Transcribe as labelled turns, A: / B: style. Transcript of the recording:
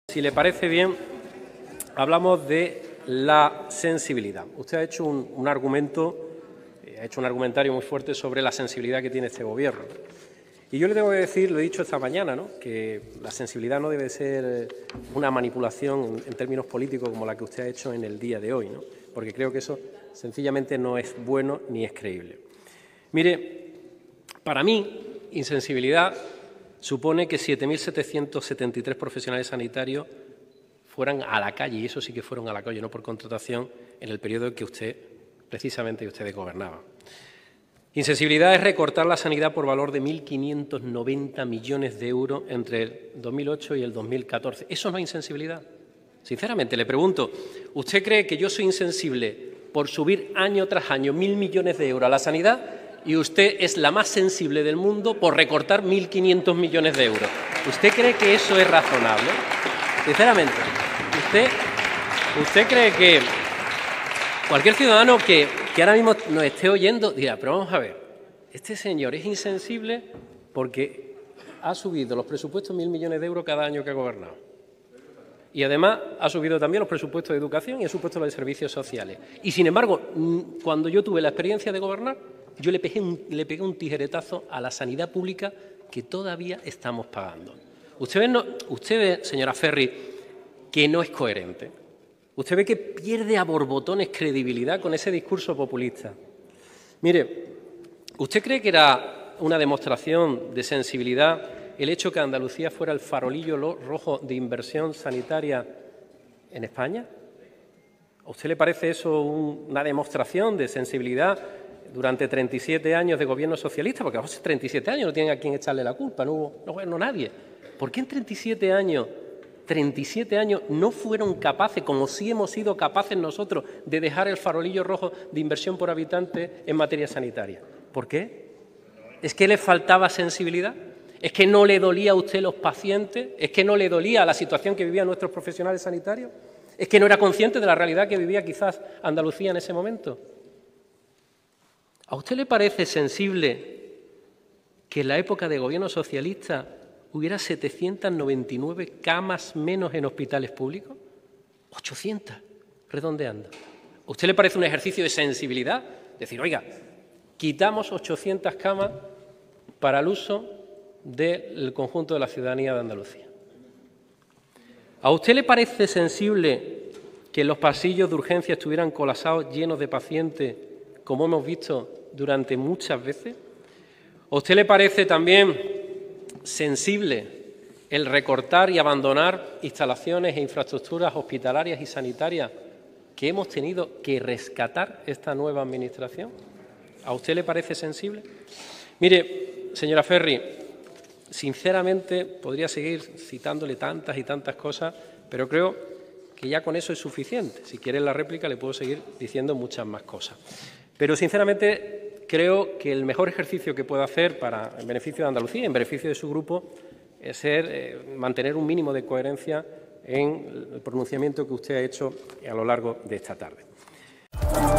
A: Si le parece bien, hablamos de la sensibilidad. Usted ha hecho un argumentario muy fuerte sobre la sensibilidad que tiene este Gobierno. Y yo le tengo que decir, lo he dicho esta mañana, ¿no?, que la sensibilidad no debe ser una manipulación en términos políticos como la que usted ha hecho en el día de hoy, ¿no?, porque creo que eso sencillamente no es bueno ni es creíble. Mire, para mí, insensibilidad supone que 7.773 profesionales sanitarios fueran a la calle, y eso sí que fueron a la calle, no por contratación, en el periodo en que precisamente ustedes gobernaban. Insensibilidad es recortar la sanidad por valor de 1.590 millones de euros entre el 2008 y el 2014. ¿Eso no es insensibilidad? Sinceramente, le pregunto, ¿usted cree que yo soy insensible por subir año tras año 1.000 millones de euros a la sanidad? Y usted es la más sensible del mundo por recortar 1.500 millones de euros. ¿Usted cree que eso es razonable? Sinceramente, ¿usted cree que cualquier ciudadano que ahora mismo nos esté oyendo dirá, pero vamos a ver, este señor es insensible porque ha subido los presupuestos 1.000 millones de euros cada año que ha gobernado? Y además ha subido también los presupuestos de educación y ha supuesto los de servicios sociales. Y sin embargo, cuando yo tuve la experiencia de gobernar, yo le pegué un tijeretazo a la sanidad pública que todavía estamos pagando. Usted ve, señora Ferri, que no es coherente. Usted ve que pierde a borbotones credibilidad con ese discurso populista. Mire, ¿usted cree que era una demostración de sensibilidad el hecho que Andalucía fuera el farolillo rojo de inversión sanitaria en España? ¿A usted le parece eso una demostración de sensibilidad durante 37 años de gobierno socialista? Porque hace 37 años no tienen a quién echarle la culpa, no nadie. ¿Por qué en 37 años no fueron capaces, como sí hemos sido capaces nosotros, de dejar el farolillo rojo de inversión por habitante en materia sanitaria? ¿Por qué? ¿Es que le faltaba sensibilidad? ¿Es que no le dolía a usted los pacientes? ¿Es que no le dolía la situación que vivían nuestros profesionales sanitarios? ¿Es que no era consciente de la realidad que vivía quizás Andalucía en ese momento? ¿A usted le parece sensible que en la época de gobierno socialista hubiera 799 camas menos en hospitales públicos? 800, redondeando. ¿A usted le parece un ejercicio de sensibilidad? Decir, oiga, quitamos 800 camas para el uso del conjunto de la ciudadanía de Andalucía. ¿A usted le parece sensible que los pasillos de urgencia estuvieran colapsados, llenos de pacientes, como hemos visto durante muchas veces? ¿A usted le parece también sensible el recortar y abandonar instalaciones e infraestructuras hospitalarias y sanitarias que hemos tenido que rescatar esta nueva Administración? ¿A usted le parece sensible? Mire, señora Ferri, sinceramente podría seguir citándole tantas y tantas cosas, pero creo que ya con eso es suficiente. Si quiere en la réplica le puedo seguir diciendo muchas más cosas. Pero sinceramente creo que el mejor ejercicio que puede hacer en beneficio de Andalucía, en beneficio de su grupo, es mantener un mínimo de coherencia en el pronunciamiento que usted ha hecho a lo largo de esta tarde.